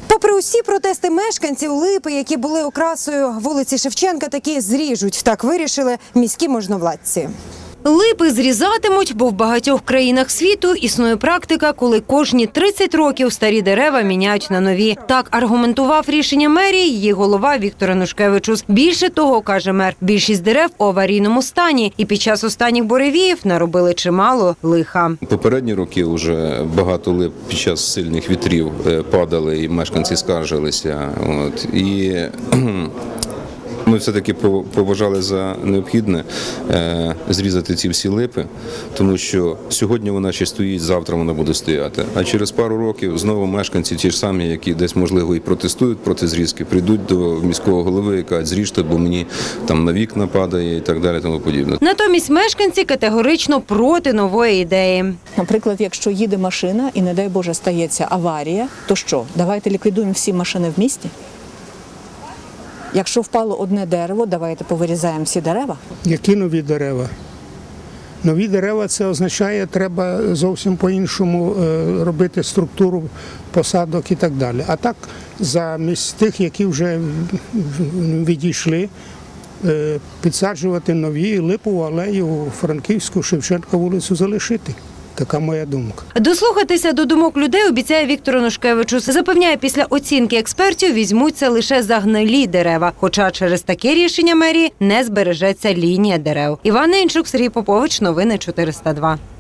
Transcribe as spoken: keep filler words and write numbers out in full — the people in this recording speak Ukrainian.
Попри усі протести мешканців, липи, які були окрасою вулиці Шевченка, таки зріжуть. Так вирішили міські можновладці. Липи зрізатимуть, бо в багатьох країнах світу існує практика, коли кожні тридцять років старі дерева міняють на нові. Так аргументував рішення мерії її голова Віктор Янушкевичус. Більше того, каже мер, більшість дерев у аварійному стані і під час останніх буревіїв наробили чимало лиха. Попередні роки вже багато лип під час сильних вітрів падали і мешканці скаржилися. От. І ми все-таки побажали за необхідне е, зрізати ці всі липи, тому що сьогодні вона ще стоїть, завтра вона буде стояти. А через пару років знову мешканці, ті ж самі, які десь, можливо, і протестують проти зрізки, прийдуть до міського голови і кажуть, зріжте, бо мені там на вікна падає і так далі, тому подібне. Натомість мешканці категорично проти нової ідеї. Наприклад, якщо їде машина і, не дай Боже, стається аварія, то що? Давайте ліквідуємо всі машини в місті? Якщо впало одне дерево, давайте повирізаємо всі дерева. Які нові дерева? Нові дерева – це означає, треба зовсім по-іншому робити структуру посадок і так далі. А так, замість тих, які вже відійшли, підсаджувати нові, Липову алею, Франківську, Шевченка вулицю залишити. Така моя думка. Дослухатися до думок людей обіцяє Віктор Янушкевичус. Запевняє, після оцінки експертів візьмуться лише за гнилі дерева. Хоча через таке рішення мерії не збережеться лінія дерев. Іван Інчук, Сергій Попович, новини чотириста два.